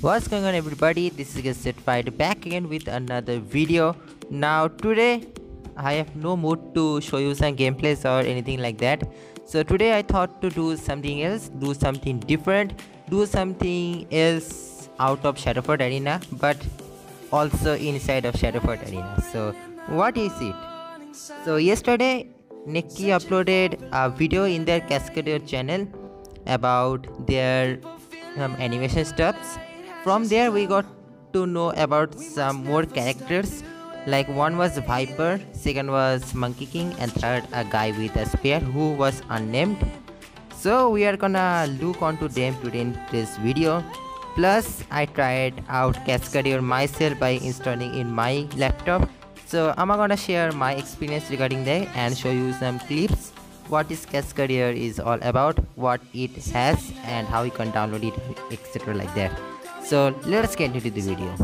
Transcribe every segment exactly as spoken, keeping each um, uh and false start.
What's going on, everybody? This is GetSetFight back again with another video. Now today I have no mood to show you some gameplays or anything like that. So today I thought to do something else, do something different, do something else out of Shadowfort Arena, but also inside of Shadowfort Arena. So what is it? So yesterday Nikki uploaded a video in their Cascadeur channel about their um, animation stuffs. From there we got to know about some more characters, like one was Viper, second was Monkey King, and third a guy with a spear who was unnamed. So we are gonna look onto them today in this video. Plus I tried out Cascadeur myself by installing in my laptop. So I'm gonna share my experience regarding that and show you some clips. What is Cascadeur is all about, what it has, and how you can download it, etc. like that. So let's get into the video.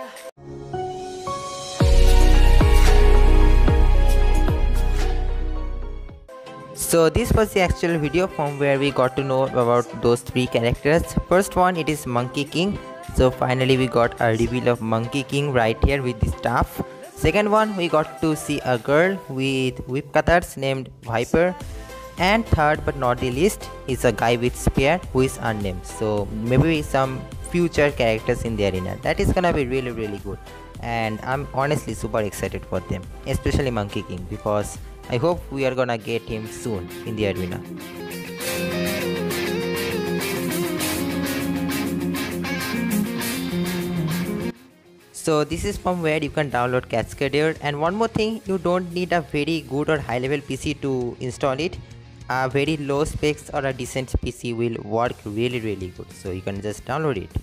So this was the actual video from where we got to know about those three characters. First one, it is Monkey King. So finally we got a reveal of Monkey King right here with the staff. Second one, we got to see a girl with whip cutters named Viper. And third but not the least is a guy with spear who is unnamed. So maybe some future characters in the arena. That is gonna be really really good, and I'm honestly super excited for them, especially Monkey King, because I hope we are gonna get him soon in the arena. So this is from where you can download Cascadeur. And one more thing, you don't need a very good or high level P C to install it. A very low specs or a decent P C will work really really good, so you can just download it.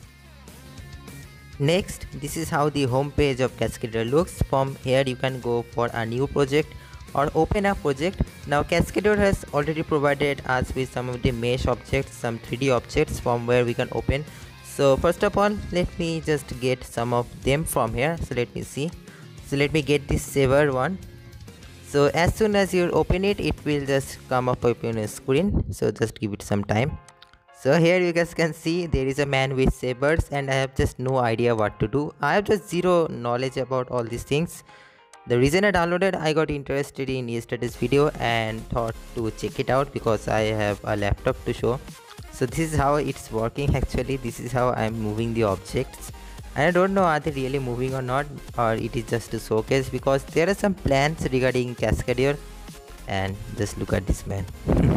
Next, this is how the home page of Cascadeur looks. From here you can go for a new project or open a project. Now Cascadeur has already provided us with some of the mesh objects, some three D objects from where we can open. So first of all, let me just get some of them from here. So let me see. So let me get this saber one. So as soon as you open it, it will just come up on your screen. So just give it some time. So here you guys can see there is a man with sabers, and I have just no idea what to do. I have just zero knowledge about all these things. The reason I downloaded, I got interested in yesterday's video and thought to check it out because I have a laptop to show. So this is how it's working actually. This is how I'm moving the objects. I don't know are they really moving or not, or it is just a showcase, because there are some plans regarding Cascadeur. And just look at this man.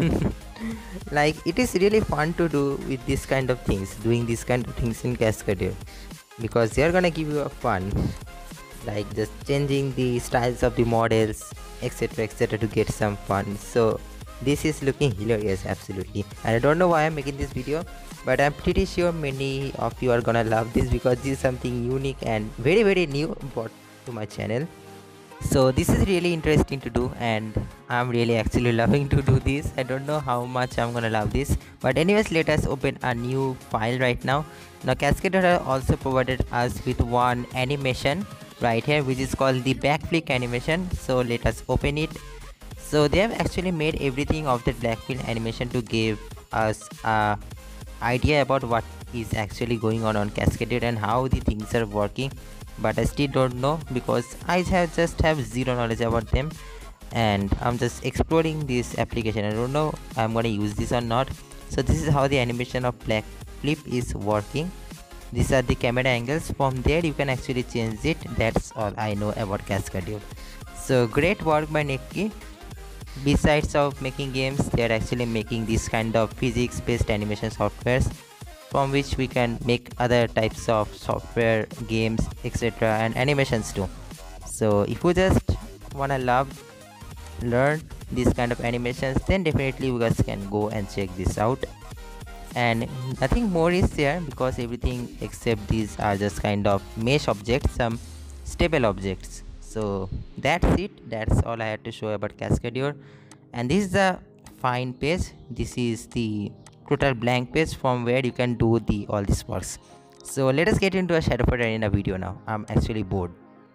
Like, it is really fun to do with this kind of things, doing this kind of things in Cascadeur, because they are gonna give you a fun, like just changing the styles of the models, etc etc to get some fun. So this is looking hilarious, absolutely. And I don't know why I'm making this video, but I'm pretty sure many of you are gonna love this, because this is something unique and very very new brought to my channel. So this is really interesting to do, and I'm really actually loving to do this. I don't know how much I'm gonna love this, but anyways, let us open a new file right now. Now Cascadeur also provided us with one animation right here, which is called the backflip animation. So let us open it. So they have actually made everything of the backflip animation to give us a idea about what is actually going on on Cascadeur and how the things are working. But I still don't know, because I have just have zero knowledge about them, and I'm just exploring this application. I don't know I'm gonna use this or not. So this is how the animation of black flip is working. These are the camera angles. From there you can actually change it. That's all I know about Cascadeur. So great work by Nikki. Besides of making games, they are actually making this kind of physics based animation softwares, from which we can make other types of software, games, etc, and animations too. So if you just wanna love learn this kind of animations, then definitely you guys can go and check this out. And nothing more is there, because everything except these are just kind of mesh objects, some stable objects. So that's it, that's all I had to show about Cascadeur. And this is the fine page. This is the total blank page from where you can do the all these works. So let us get into a Shadowfort Arena video now. I'm actually bored.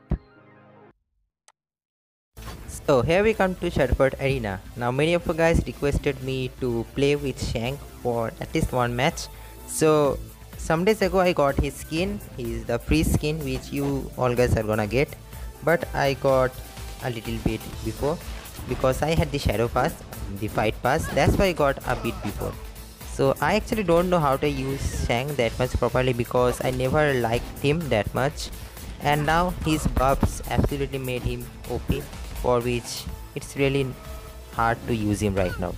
So here we come to Shadowfort Arena. Now many of you guys requested me to play with Shank for at least one match. So some days ago I got his skin. He is the free skin which you all guys are gonna get, but I got a little bit before because I had the shadow pass, the fight pass. That's why I got a bit before. So I actually don't know how to use Shang that much properly because I never liked him that much, and now his buffs absolutely made him O P, for which it's really hard to use him right now.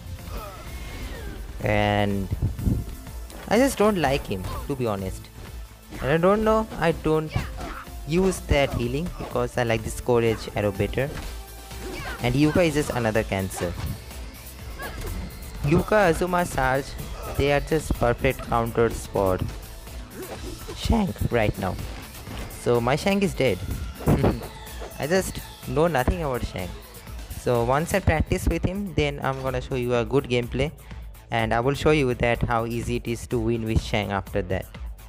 And I just don't like him, to be honest. And I don't know, I don't use that healing because I like this courage arrow better. And Yuka is just another cancer. Yuka, Azuma, Sarge, they are just perfect counters for Shank right now. So my Shank is dead. I just know nothing about Shank. So once I practice with him, then I'm gonna show you a good gameplay, and I will show you that how easy it is to win with Shang after that.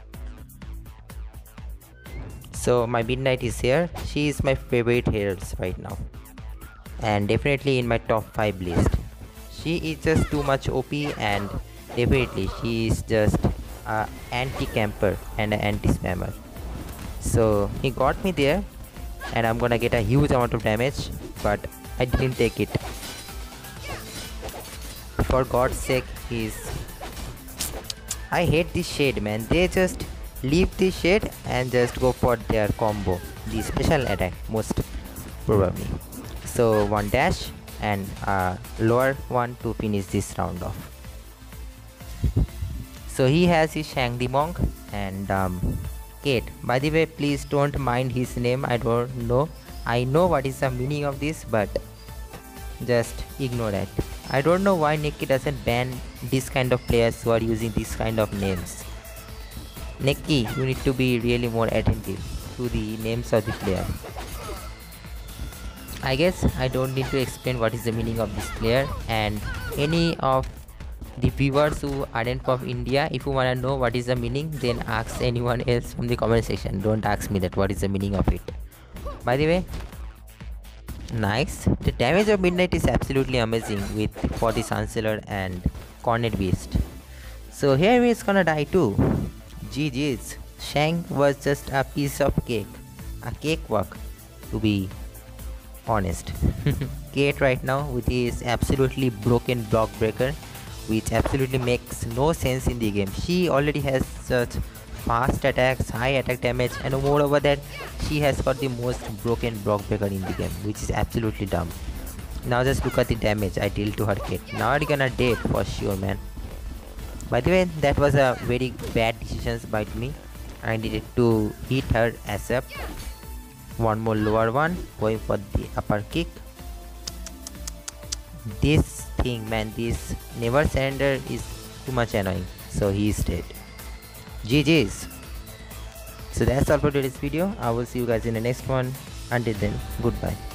So my Midnight is here. She is my favorite heroes right now, and definitely in my top five list. She is just too much O P, and definitely she is just a anti-camper and an anti-spammer. So he got me there, and I'm gonna get a huge amount of damage, but I didn't take it. For God's sake, he's... I hate this shade, man. They just leave the shade and just go for their combo, the special attack most probably. So one dash and a lower one to finish this round off. So he has his Shang the Monk and um, Kate. By the way, please don't mind his name. I don't know. I know what is the meaning of this, but just ignore that. I don't know why Neki doesn't ban this kind of players who are using this kind of names. Neki, you need to be really more attentive to the names of the player. I guess I don't need to explain what is the meaning of this player, and any of the viewers who aren't from India, if you wanna know what is the meaning, then ask anyone else from the comment section. Don't ask me that what is the meaning of it. By the way, nice. The damage of Midnight is absolutely amazing with for the Chancellor and Cornet Beast. So here he is gonna die too. G G's. Shang was just a piece of cake. A cakewalk, to be honest. Kate right now with his absolutely broken block breaker, which absolutely makes no sense in the game. She already has such fast attacks, high attack damage, and moreover that she has got the most broken block breaker in the game, which is absolutely dumb. Now just look at the damage I deal to her kid. Now I'm gonna dead for sure, man. By the way, that was a very bad decision by me. I needed to hit her ass up. One more lower one, going for the upper kick. This thing, man, this never surrender is too much annoying. So he is dead. G G's. So that's all for today's video. I will see you guys in the next one. Until then, goodbye.